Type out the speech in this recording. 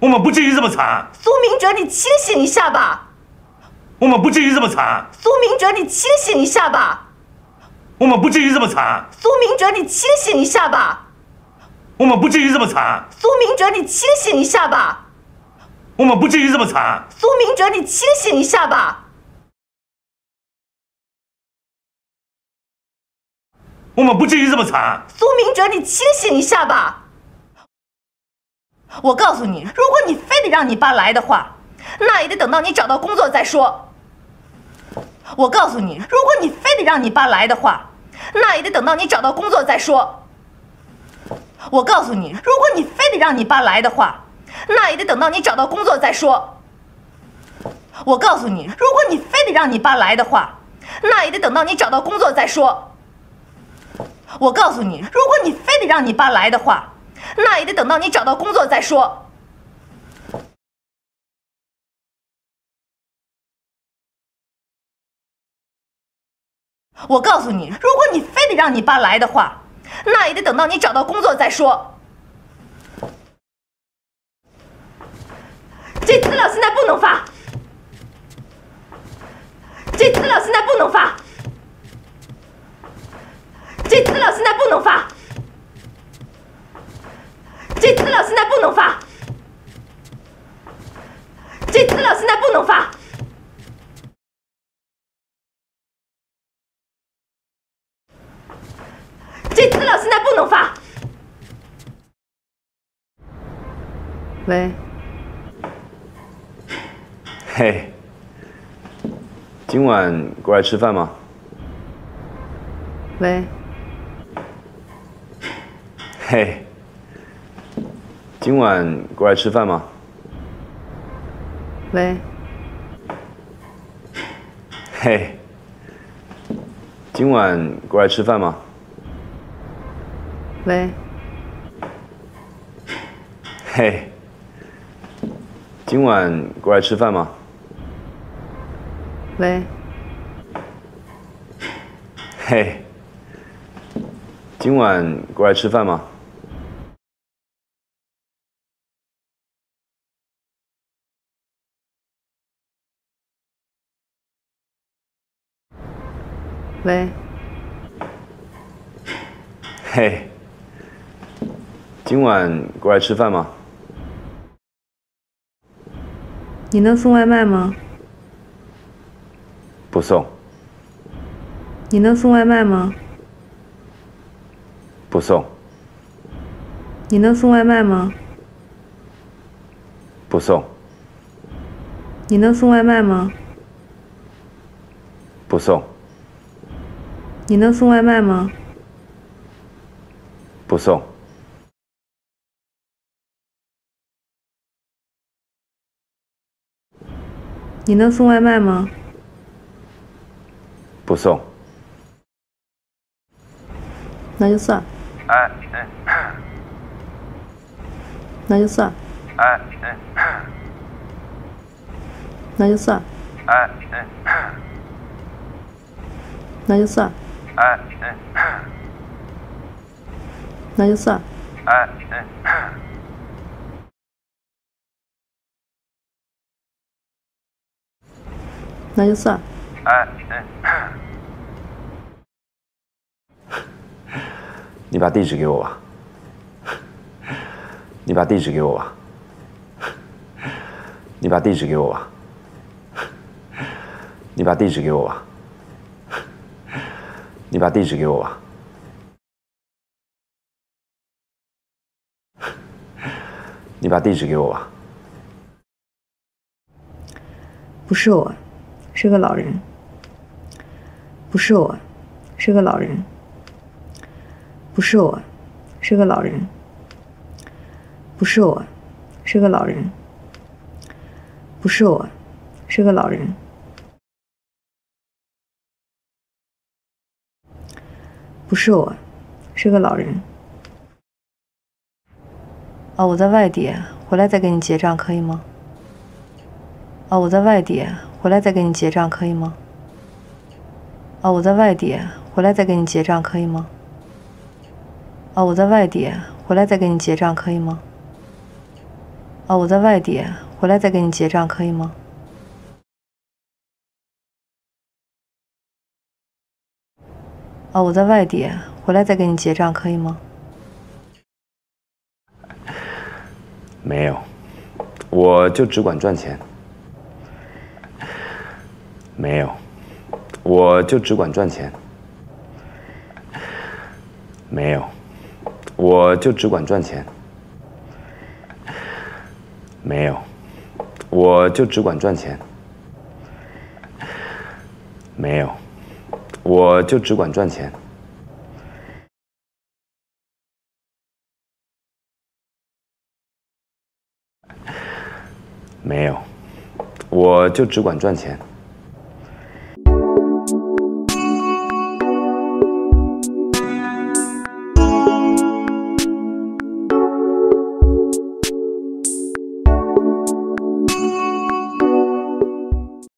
我们不至于这么惨。 苏明哲，你清醒一下吧。 我们不至于这么惨。 苏明哲，你清醒一下吧。 我们不至于这么惨。 苏明哲，你清醒一下吧。 我们不至于这么惨。 苏明哲，你清醒一下吧。 我们不至于这么惨。 苏明哲，你清醒一下吧。 我们不至于这么惨。 苏明哲，你清醒一下吧。我告诉你，如果你非得让你爸来的话，那也得等到你找到工作再说。我告诉你，如果你非得让你爸来的话，那也得等到你找到工作再说。我告诉你，如果你非得让你爸来的话，那也得等到你找到工作再说。我告诉你，如果你非得让你爸来的话，那也得等到你找到工作再说。我告诉你，如果你非得让你爸来的话，那也得等到你找到工作再说。我告诉你，如果你非得让你爸来的话，那也得等到你找到工作再说。这资料现在不能发，这资料现在不能发，这资料现在不能发，这资料现在不能发，这资料现在不能发。这资料现在不能发。 喂。 嘿，今晚过来吃饭吗？ 喂。 嘿，今晚过来吃饭吗？ 喂。 嘿，今晚过来吃饭吗？ 喂。 嘿，今晚过来吃饭吗？ 喂。 嘿，今晚过来吃饭吗？ 喂。 嘿，今晚过来吃饭吗？ 你能送外卖吗？ 不送。 你能送外卖吗？ 不送。 你能送外卖吗？ 不送。 你能送外卖吗？ 不送。 你能送外卖吗？ 不送。 你能送外卖吗？ 不送。 那就算。那就算。那就算。那就算。那就算。那就算。 你把地址给我吧。你把地址给我吧。你把地址给我吧。你把地址给我吧。你把地址给我吧。你把地址给我吧。 不是我，是个老人。不是我，是个老人。不是我，是个老人。不是我，是个老人。不是我，是个老人。不是我，是个老人。哦，我在外地，回来再给你结账，可以吗？哦，我在外地，回来再给你结账，可以吗？哦，我在外地，回来再给你结账，可以吗？哦，我在外地，回来再给你结账，可以吗？ 哦，我在外地，回来再给你结账，可以吗？哦，我在外地，回来再给你结账，可以吗？ 没有，我就只管赚钱。没有，我就只管赚钱。没有，我就只管赚钱。没有，我就只管赚钱。没有，我就只管赚钱。没有，我就只管赚钱。